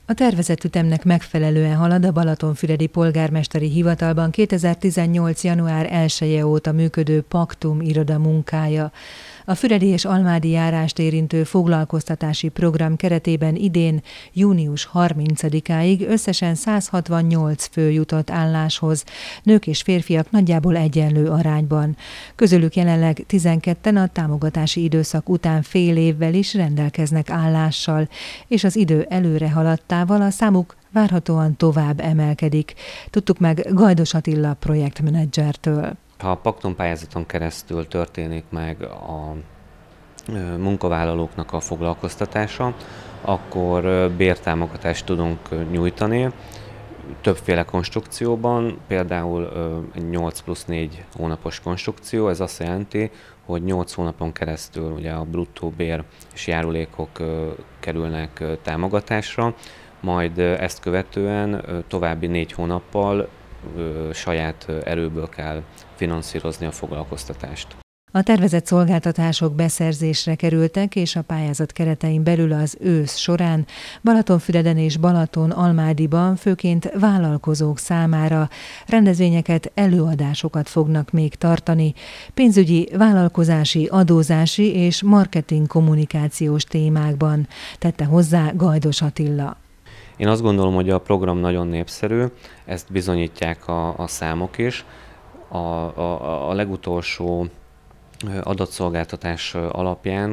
A tervezett ütemnek megfelelően halad a Balatonfüredi Polgármesteri Hivatalban 2018. január 1-e óta működő Paktum iroda munkája. A füredi és almádi járást érintő foglalkoztatási program keretében idén június 30-áig összesen 168 fő jutott álláshoz, nők és férfiak nagyjából egyenlő arányban. Közülük jelenleg 12-en a támogatási időszak után fél évvel is rendelkeznek állással, és az idő előre haladtával a számuk várhatóan tovább emelkedik. Tudtuk meg Gajdos Attila projektmenedzsertől. Ha a Paktum pályázaton keresztül történik meg a munkavállalóknak a foglalkoztatása, akkor bértámogatást tudunk nyújtani többféle konstrukcióban, például egy 8+4 hónapos konstrukció, ez azt jelenti, hogy 8 hónapon keresztül ugye a bruttó bér és járulékok kerülnek támogatásra, majd ezt követően további 4 hónappal saját erőből kell finanszírozni a foglalkoztatást. A tervezett szolgáltatások beszerzésre kerültek, és a pályázat keretein belül az ősz során Balatonfüreden és Balaton-Almádiban főként vállalkozók számára rendezvényeket, előadásokat fognak még tartani, pénzügyi, vállalkozási, adózási és marketing kommunikációs témákban, tette hozzá Gajdos Attila. Én azt gondolom, hogy a program nagyon népszerű, ezt bizonyítják a számok is. A legutolsó adatszolgáltatás alapján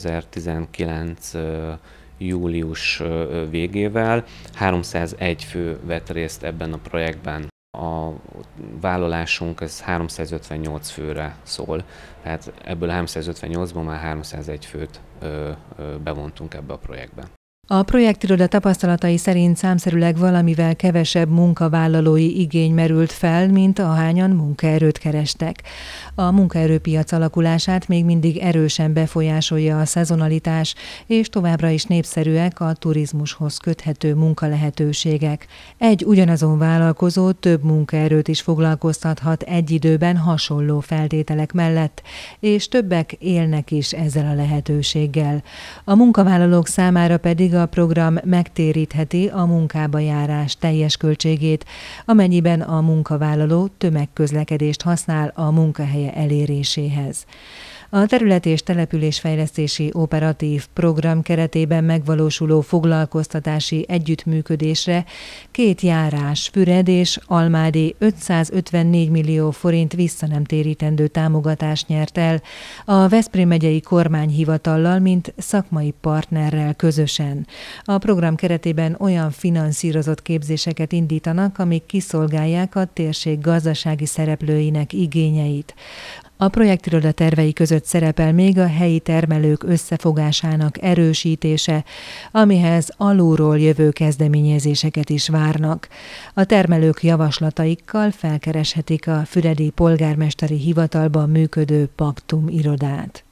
2019. július végével 301 fő vett részt ebben a projektben. A vállalásunk ez 358 főre szól, tehát ebből 358-ból már 301 főt bevontunk ebbe a projektbe. A projektiroda tapasztalatai szerint számszerűleg valamivel kevesebb munkavállalói igény merült fel, mint ahányan munkaerőt kerestek. A munkaerőpiac alakulását még mindig erősen befolyásolja a szezonalitás, és továbbra is népszerűek a turizmushoz köthető munkalehetőségek. Egy ugyanazon vállalkozó több munkaerőt is foglalkoztathat egy időben hasonló feltételek mellett, és többek élnek is ezzel a lehetőséggel. A munkavállalók számára pedig a program megtérítheti a munkába járás teljes költségét, amennyiben a munkavállaló tömegközlekedést használ a munkahelye eléréséhez. A terület- és településfejlesztési operatív program keretében megvalósuló foglalkoztatási együttműködésre 2 járás, Füred és Almádi 554 millió forint visszanemtérítendő támogatást nyert el a Veszprém megyei kormányhivatallal, mint szakmai partnerrel közösen. A program keretében olyan finanszírozott képzéseket indítanak, amik kiszolgálják a térség gazdasági szereplőinek igényeit. A projektiroda tervei között szerepel még a helyi termelők összefogásának erősítése, amihez alulról jövő kezdeményezéseket is várnak. A termelők javaslataikkal felkereshetik a Füredi Polgármesteri Hivatalban működő Paktum irodát.